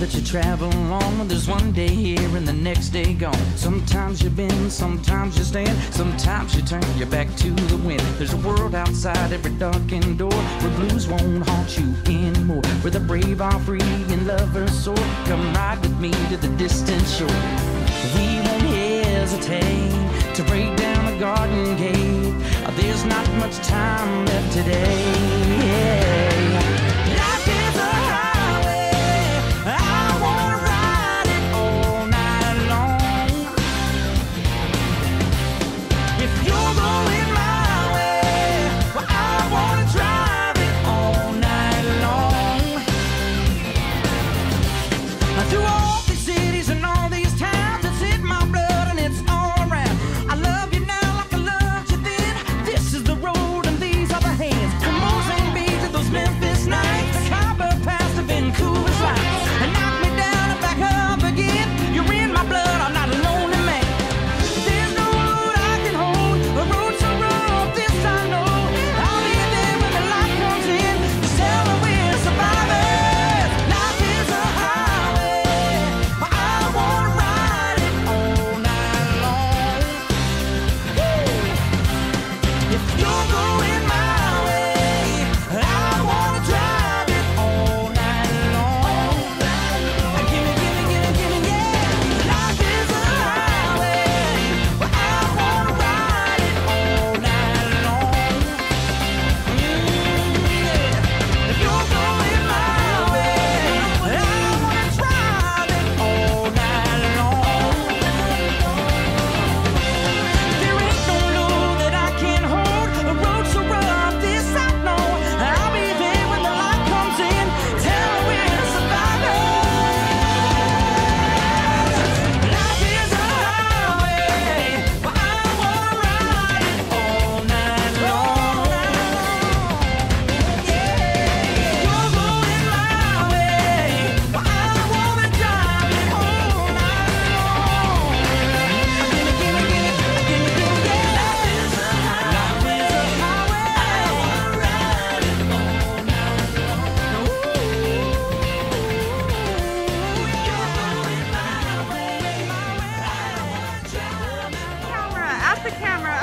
that you travel on. There's one day here and the next day gone. Sometimes you bend, sometimes you stand, sometimes you turn your back to the wind. There's a world outside every darkened door where blues won't haunt you anymore, where the brave are free and lovers soar. Come ride with me to the distant shore. We won't hesitate to break down the garden gate. There's not much time left today. Life is a highway, I wanna ride it all night long. If you're going my way, well, I wanna drive it all night long. Through all these cities and all these towns, it's in my blood and it's all around. I love you now like I loved you then. This is the road and these are the hands. From Mozambique to those Memphis nights, the Copper Pass to Vancouver's lights. And knock me down and back up again. You're in my blood, I'm not a lonely man. There's no road I can hold, a road so rough, this I know. I'll be there when the light comes in, just tell me we're survivors. Life is a highway, I wanna ride it all night long. If you're going my way, I wanna drive it all night long. Gimme, yeah. Life is a highway, I wanna ride it all night long. If you're going my way, I wanna drive it all night long. There ain't no load that I can't hold, a road so rough, this I know. I'll be there when the light comes in, tell me we're survivors. Life is a highway, I wanna ride it all night long. If you're going my way, I wanna drive it all night long. Gimme, yeah. Life is a highway, I wanna ride it all night long. If you're going my way, I wanna drive it all. Camera, at the camera.